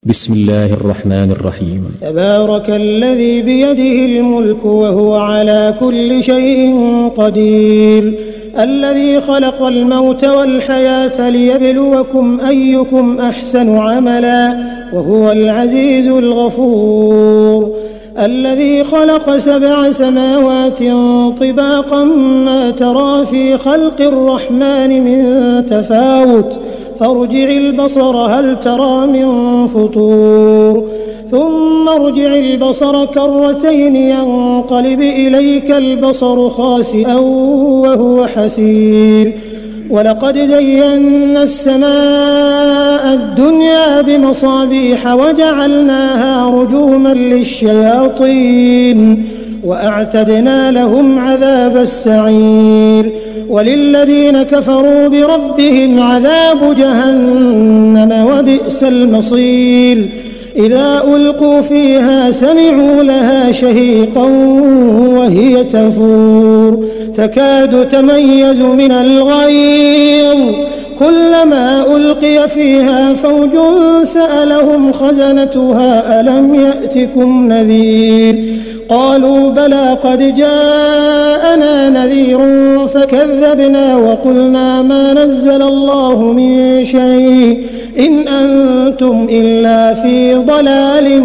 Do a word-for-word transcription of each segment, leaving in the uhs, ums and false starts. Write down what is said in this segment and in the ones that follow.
بسم الله الرحمن الرحيم. تبارك الذي بيده الملك وهو على كل شيء قدير، الذي خلق الموت والحياة ليبلوكم أيكم أحسن عملا وهو العزيز الغفور، الذي خلق سبع سماوات طباقا ما ترى في خلق الرحمن من تفاوت فارجع البصر هل ترى من فطور ثم ارجع البصر كرتين ينقلب إليك البصر خاسئا وهو حسير، ولقد زينا السماء الدنيا بمصابيح وجعلناها رجوما للشياطين وأعتدنا لهم عذاب السعير، وللذين كفروا بربهم عذاب جهنم وبئس المصير، إذا ألقوا فيها سمعوا لها شهيقا وهي تفور تكاد تميز من الغيظ كلما ألقي فيها فوج سألهم خزنتها ألم يأتكم نذير قالوا بلى قد جاءنا نذير فكذبنا وقلنا ما نزل الله من شيء إن أنتم إلا في ضلال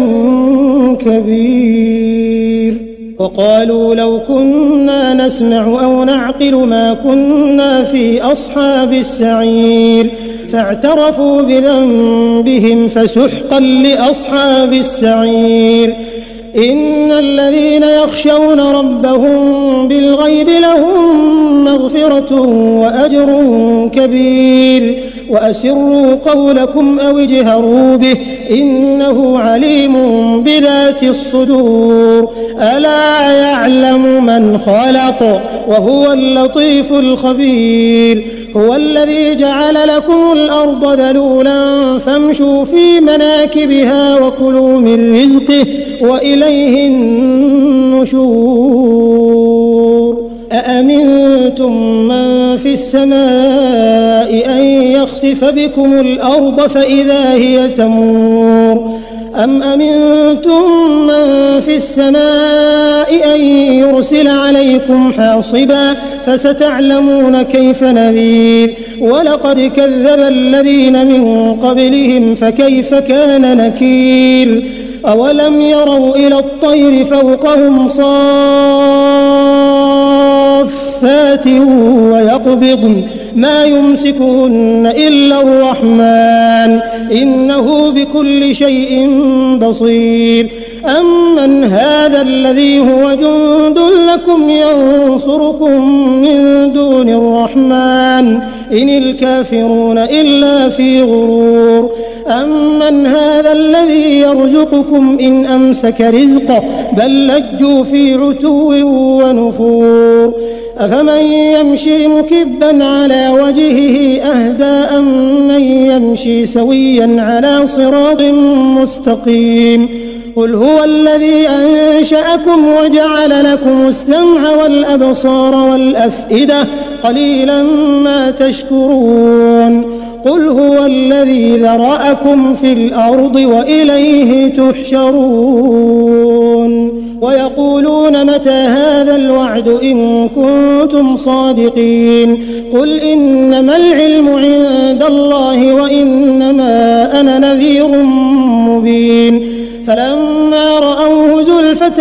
كبير، وقالوا لو كنا نسمع أو نعقل ما كنا في أصحاب السعير، فاعترفوا بذنبهم فسحقا لأصحاب السعير، إن الذين يخشون ربهم بالغيب لهم مغفرة وأجر كبير، وأسروا قولكم أو اجهروا به إنه عليم بذات الصدور، ألا يعلم من خلق وهو اللطيف الخبير، هو الذي جعل لكم الأرض ذلولا فامشوا في مناكبها وكلوا من رزقه وإليه النشور، أأمنتم من في السماء أن يخسف بكم الأرض فإذا هي تمور، أم أمنتم من في السماء أن يرسل عليكم حاصبا فستعلمون كيف نذير، ولقد كذب الذين من قبلهم فكيف كان نكير، أولم يروا إلى الطير فوقهم صافات ويقبضن ما يمسكهن إلا الرحمن إنه بكل شيء بصير، أمن هذا الذي هو جند لكم ينصركم من دون الرحمن إن الكافرون إلا في غرور، أمن هذا الذي يرزقكم إن أمسك رزقه بل لجوا في عتو ونفور، أفمن يمشي مكبا على وجهه أهدى أم من يمشي سويا على صراط مستقيم، قل هو الذي أنشأكم وجعل لكم السمع والأبصار والأفئدة قليلا ما تشكرون، قل هو الذي ذرأكم في الأرض وإليه تحشرون، ويقولون متى هذا الوعد إن كنتم صادقين، قل إنما العلم عند الله وإنما أنا نذير مبين، فلما رأوه زلفة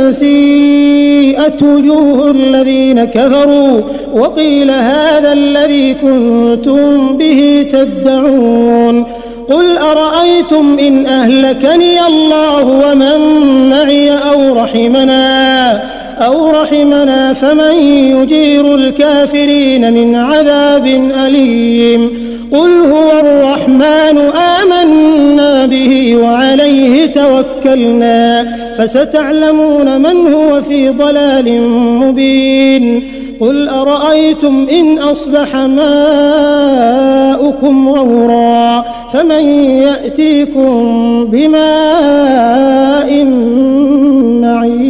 سيئت وجوه الذين كفروا وقيل هذا الذي كنتم به تدعون، قل أرأيتم إن أهلكني الله ومن معي أو رحمنا أو رحمنا فمن يجير الكافرين من عذاب أليم، قل هو الرحمن آمنا به وعليه توكلنا فستعلمون من هو في ضلال مبين، قل أرأيتم إن أصبح ماؤكم غورا فمن يأتيكم بماء معين.